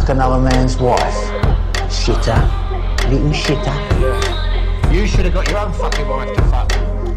fuck another man's wife. Shitter. Little shitter. Yeah. You should have got your own fucking wife to fuck.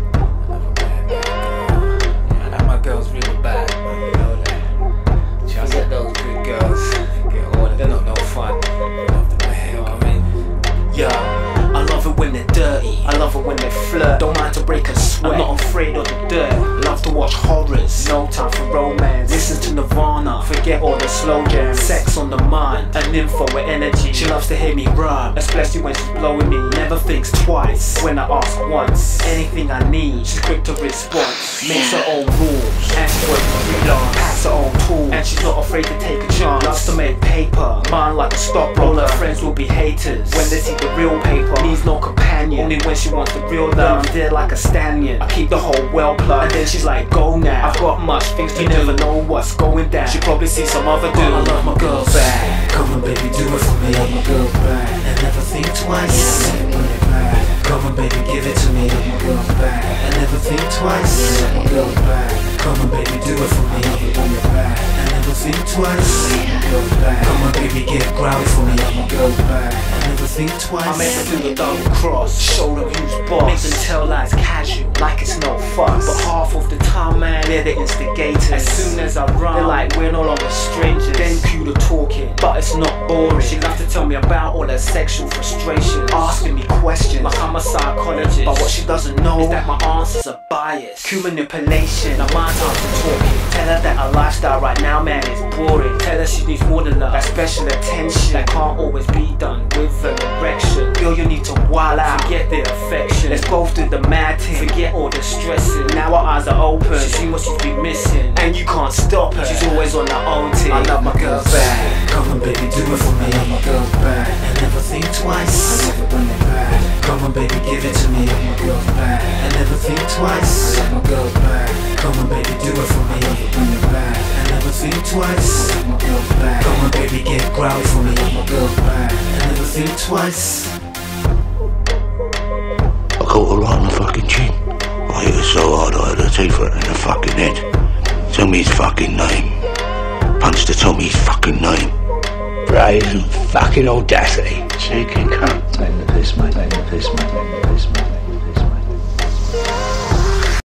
Yeah, now my girl's really bad. You know that. I get those good girls. They're not no fun. You know what I mean? Yeah, I love it when they're dirty. I love it when they flirt. Don't mind to break a sweat. I'm not afraid of the dirt. Love to watch horrors. No time for romance. Listen to Nirvana. Forget all the slogans. Sex on the mind. An info with energy. She loves to hear me rhyme, especially when she's blowing me. Never thinks twice when I ask once. Anything I need, she's quick to respond. Makes her own rules, and she's working freelance. Packs her own tools, and she's not afraid to take a chance. Loves to make paper, mine like a stockbroker. Friends will be haters when they see the real paper. Needs no companion, only when she wants the real love. I'm there like a stallion, I keep the whole well plugged. And then she's like, go now, I've got much things to do. You never know what's going down. She probably see some other dude. I love my girl bad. Come on baby, do it for me. I love my girl bad. And never think twice. Come on baby, give it to me. I love my girl bad. And never think twice. I love my girl bad. Come on baby, do it for me. I love my girl bad. And never think twice. I love my girl bad. Come on baby, get growly for me. I love my girl bad. And never think twice. I make them do the double cross. Show them who's boss. Make them tell lies casual, like it's no fuss. But half of the time, man, they're the instigators. As soon as I run, they're like, we're no longer strangers. Then cue the talking, but it's not boring. She loves to tell me about all her sexual frustration, asking me questions like I'm a psychologist. But what she doesn't know is that my answers are biased. Cue manipulation, now my time for talking. Tell her that her lifestyle right now, man, is boring. Tell her she needs more than love, that special attention that can't always be done with an erection. Girl, you need to wild out, forget the affection. Let's go through the mad thing, forget all the stressing. Now her eyes are open, she's seen what she's been missing, and you can't stop her, she's always on her own team. I love my girl bad. Come on baby, do it for me. I love my girl bad. And never think twice. I love it when they're bad. Come on baby, give it to me. I love my girl bad. And never think twice. I love my girl bad. Come on baby, do it for me. I love it when they're bad. And never think twice. I love my girl bad. Come on baby, get growly for me. I love my girl bad. And never think twice. I caught her right on the fucking chin. I hit her so hard I had her teeth in the fucking head. Tell me his fucking name. Punched her, tell me his fucking name. Brazen fucking audacity. Cheeky cunt. Take the piss, mate. Take the piss, mate. Take the piss, mate.